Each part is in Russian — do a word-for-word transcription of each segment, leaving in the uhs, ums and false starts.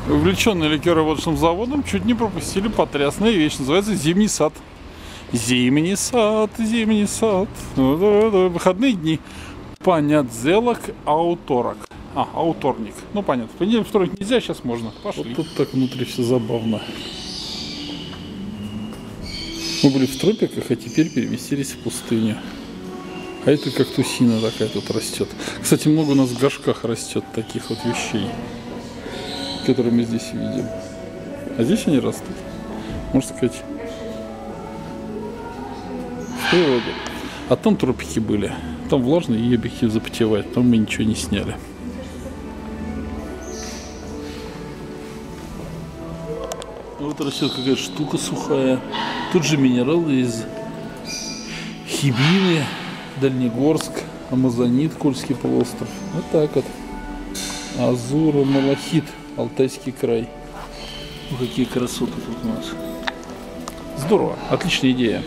Увлеченные ликероводочным заводом чуть не пропустили потрясная вещь. Называется «Зимний сад». Зимний сад, зимний сад. Выходные дни. Понятзелок ауторок. А, ауторник. Ну, понятно. В понедельник, вторник нельзя, сейчас можно. Пошли. Вот тут так внутри все забавно. Мы были в тропиках, а теперь переместились в пустыню. А это кактусина такая тут растет. Кстати, много у нас в горшках растет таких вот вещей, которые мы здесь видим. А здесь они растут. Можно сказать, в природе. А там тропики были. Там влажно и объектив запотевает. Там мы ничего не сняли. Вот растет какая-то штука сухая. Тут же минералы из Хибины, Дальнегорск, Амазонит, Кольский полуостров. Вот так вот. Азура, малахит, Алтайский край. Ну, какие красоты тут у нас. Здорово, отличная идея.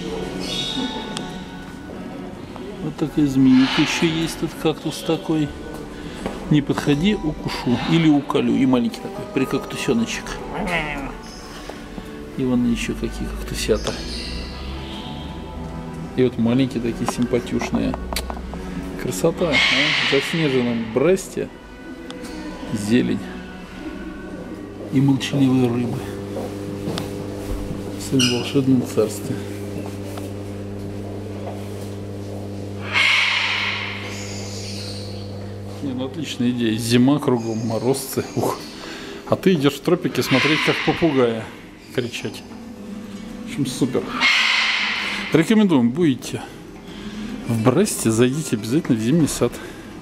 Вот такая змейка еще есть, тут кактус такой. Не подходи, укушу или уколю. И маленький такой, прикактусеночек. И вон еще какие кактусята. И вот маленькие такие симпатюшные. Красота, а? В заснеженном Бресте зелень и молчаливые рыбы в своем волшебном царстве. Не, ну отличная идея. Зима кругом, морозцы. Ух. А ты идешь в тропике смотреть, как попугая кричать. В общем, супер. Рекомендуем, будете в Бресте, зайдите обязательно в зимний сад.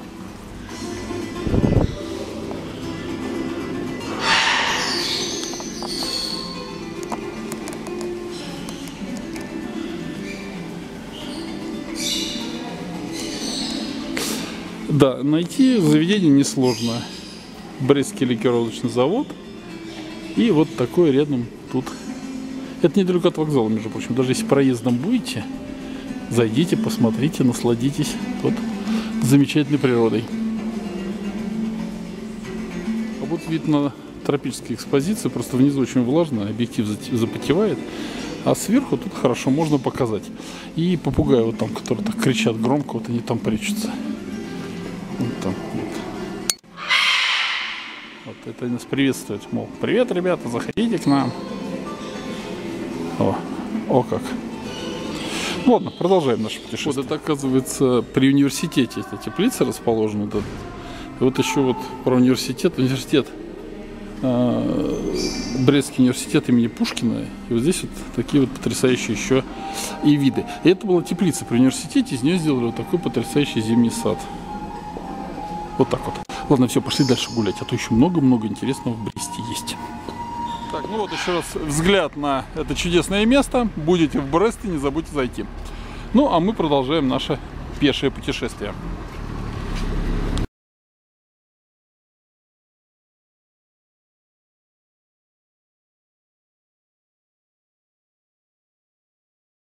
Да, найти заведение несложно. Брестский ликероводочный завод. И вот такой рядом тут. Это недалеко от вокзала, между прочим. Даже если проездом будете, зайдите, посмотрите, насладитесь вот замечательной природой. А вот вид на тропические экспозиции. Просто внизу очень влажно, объектив запотевает. А сверху тут хорошо можно показать. И попугаи вот там, которые так кричат громко, вот они там прячутся. Вот там. Вот. Вот это нас приветствует. Мол, привет, ребята, заходите к нам. О, о как. Ладно, продолжаем наше путешествие. Вот это, оказывается, при университете эти теплицы расположены. Да. И вот еще вот про университет. Университет, э, Брестский университет имени Пушкина. И вот здесь вот такие вот потрясающие еще и виды. И это была теплица при университете. Из нее сделали вот такой потрясающий зимний сад. Вот так вот. Ладно, все, пошли дальше гулять. А то еще много-много интересного в Бресте есть. Так, ну вот еще раз взгляд на это чудесное место. Будете в Бресте, не забудьте зайти. Ну, а мы продолжаем наше пешее путешествие.